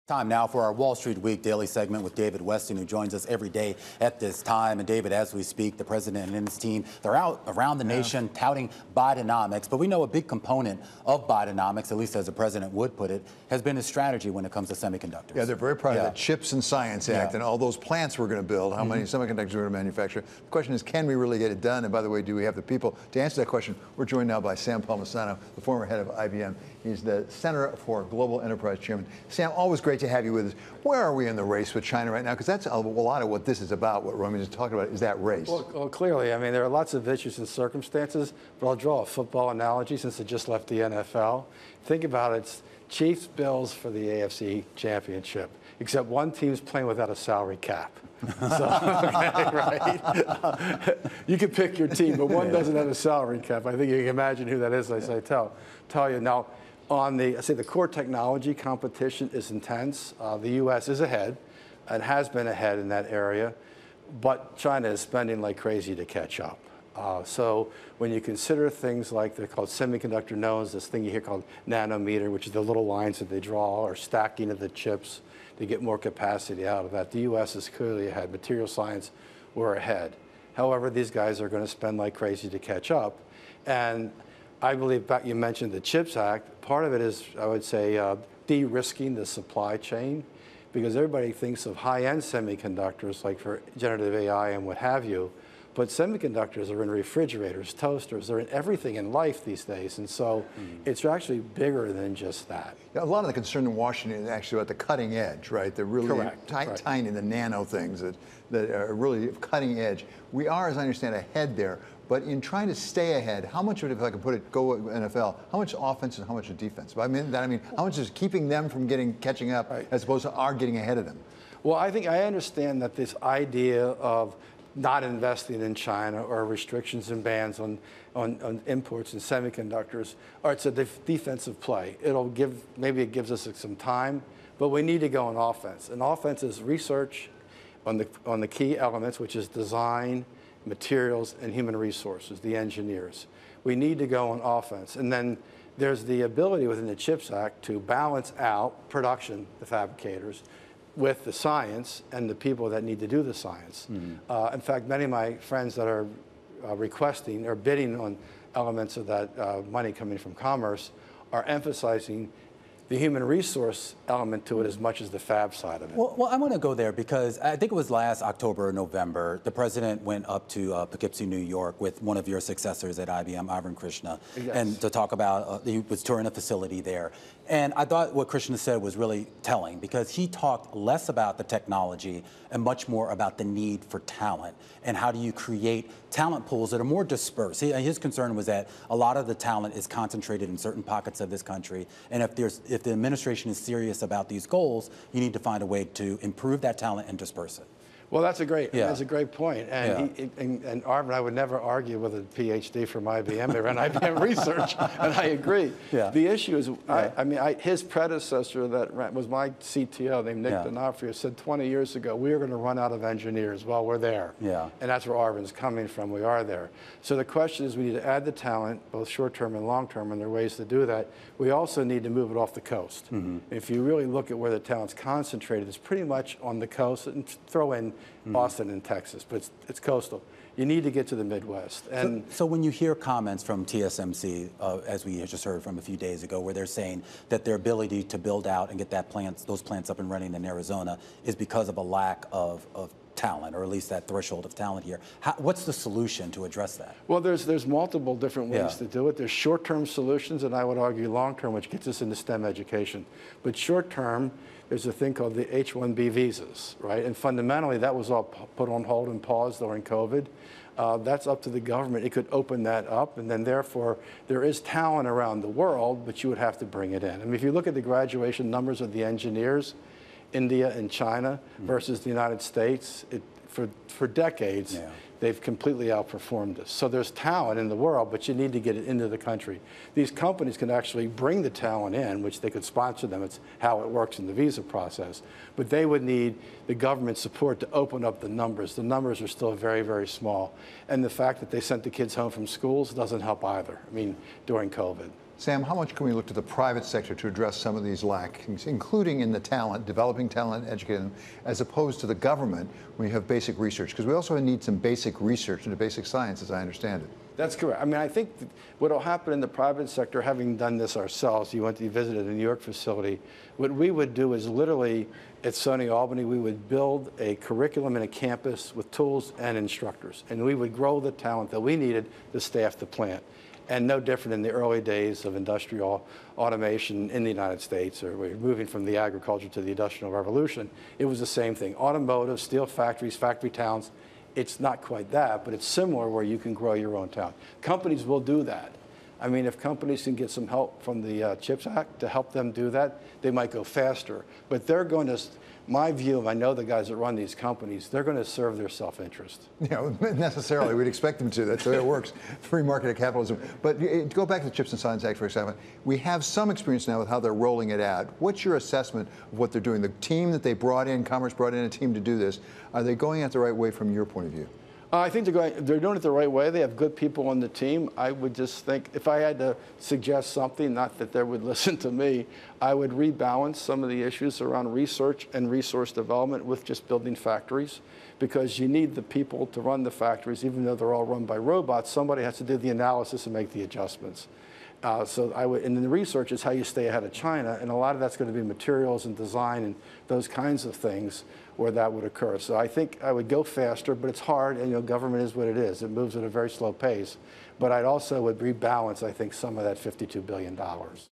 Time now for our Wall Street Week daily segment with David Westin, who joins us every day at this time. And David, as we speak, the president and his team, they're out around the nation touting Bidenomics. But we know a big component of Bidenomics, at least as the president would put it, has been his strategy when it comes to semiconductors. Yeah, they're very proud of the Chips and Science Act and all those plants we're going to build, how many semiconductors we're going to manufacture. The question is, can we really get it done? And by the way, do we have the people to answer that question? We're joined now by Sam Palmisano, the former head of IBM. He's the Center for Global Enterprise Chairman. Sam, always great to have you with us. Where are we in the race with China right now? Because that's a lot of what this is about, what Romaine is talking about, is that race. Well, clearly, I mean, there are lots of issues and circumstances, but I'll draw a football analogy since it just left the NFL. Think about it, it's Chiefs Bills for the AFC Championship, except one team's playing without a salary cap. So, right? You can pick your team, but one doesn't have a salary cap. I think you can imagine who that is, as I tell you. Now, on the core technology competition is intense. The U.S. is ahead and has been ahead in that area, but China is spending like crazy to catch up. So when you consider things like they're called semiconductor nodes, this thing you hear called nanometer, which is the little lines that they draw, or stacking of the chips to get more capacity out of that, the U.S. is clearly ahead. Material science, we're ahead. However, these guys are going to spend like crazy to catch up. And I believe, back you mentioned the CHIPS Act, part of it is, I would say, de-risking the supply chain, because everybody thinks of high-end semiconductors, like for generative AI and what have you, but semiconductors are in refrigerators, toasters, they're in everything in life these days, and so it's actually bigger than just that. Yeah, a lot of the concern in Washington is actually about the cutting edge, right? The really tiny, the nano things that are really cutting edge. We are, as I understand, ahead there. But in trying to stay ahead, how much of it, if I can put it, go NFL, how much offense and how much of defense? I mean, how much is keeping them from catching up as opposed to our getting ahead of them? Well, I understand that this idea of not investing in China or restrictions and bans on imports and semiconductors, or it's a defensive play. Maybe it gives us some time, but we need to go on offense. And offense is research on the key elements, which is design, materials, and human resources, the engineers. We need to go on offense. And then there's the ability within the CHIPS Act to balance out production, the fabricators, with the science and the people that need to do the science. In fact, many of my friends that are requesting or bidding on elements of that money coming from commerce are emphasizing the human resource element to it as much as the fab side of it. Well, I want to go there because I think it was last October or November, the president went up to Poughkeepsie, New York with one of your successors at IBM, Arvind Krishna, and to talk about, he was touring a facility there. And I thought what Krishna said was really telling because he talked less about the technology and much more about the need for talent and how do you create talent pools that are more dispersed. His concern was that a lot of the talent is concentrated in certain pockets of this country, and if the administration is serious about these goals, you need to find a way to improve that talent and disperse it. Well, that's a great point. And and Arvind, I would never argue with a PhD from IBM. They ran IBM research, and I agree. The issue is, his predecessor that was my CTO named Nick D'Onofrio said 20 years ago, we are going to run out of engineers. Well, we're there. And that's where Arvind's coming from. We are there. So the question is we need to add the talent, both short-term and long-term, and there are ways to do that. We also need to move it off the coast. If you really look at where the talent's concentrated, it's pretty much on the coast, and throw in Austin and Texas, but it's coastal. You need to get to the Midwest. And so when you hear comments from TSMC, as we just heard from a few days ago, where they're saying that their ability to build out and get those plants up and running in Arizona is because of a lack of talent, or at least that threshold of talent here. What's the solution to address that? Well, there's multiple different ways to do it. There's short-term solutions, and I would argue long-term, which gets us into STEM education. But short-term, there's a thing called the H-1B visas, right? And fundamentally, that was all put on hold and paused during COVID. That's up to the government. It could open that up, and then therefore, there is talent around the world, but you would have to bring it in. I mean, if you look at the graduation numbers of the engineers, India and China versus the United States, for decades, they've completely outperformed us. So there's talent in the world, but you need to get it into the country. These companies can actually bring the talent in, which they could sponsor them. It's how it works in the visa process. But they would need the government support to open up the numbers. The numbers are still very, very small. And the fact that they sent the kids home from schools doesn't help either, I mean, during COVID. Sam, how much can we look to the private sector to address some of these lacks, including in the talent, developing talent, educating them, as opposed to the government when you have basic research? Because we also need some basic research into basic science, as I understand it. That's correct. I mean, I think what will happen in the private sector, having done this ourselves, you visited the New York facility, what we would do is literally at SUNY Albany, we would build a curriculum in a campus with tools and instructors, and we would grow the talent that we needed to staff the plant. And no different in the early days of industrial automation in the United States, or we're moving from the agriculture to the Industrial Revolution. It was the same thing. Automotive, steel factories, factory towns. It's not quite that, but it's similar where you can grow your own talent. Companies will do that. I mean, if companies can get some help from the CHIPS Act to help them do that, they might go faster. But they're going to, my view, I know the guys that run these companies, they're going to serve their self-interest. Yeah, necessarily. We'd expect them to. That's the way it works. Free market capitalism. But to go back to the CHIPS and Science Act for a second, we have some experience now with how they're rolling it out. What's your assessment of what they're doing? The team that they brought in, Commerce brought in a team to do this, are they going at the right way from your point of view? I think they're doing it the right way. They have good people on the team. I would just think, if I had to suggest something, not that they would listen to me, I would rebalance some of the issues around research and resource development with just building factories, because you need the people to run the factories. Even though they're all run by robots, somebody has to do the analysis and make the adjustments. So I would, and then the research is how you stay ahead of China, and a lot of that's going to be materials and design and those kinds of things where that would occur. So I think I would go faster, but it's hard, and government is what it is. It moves at a very slow pace. But I'd also would rebalance, I think, some of that $52 billion.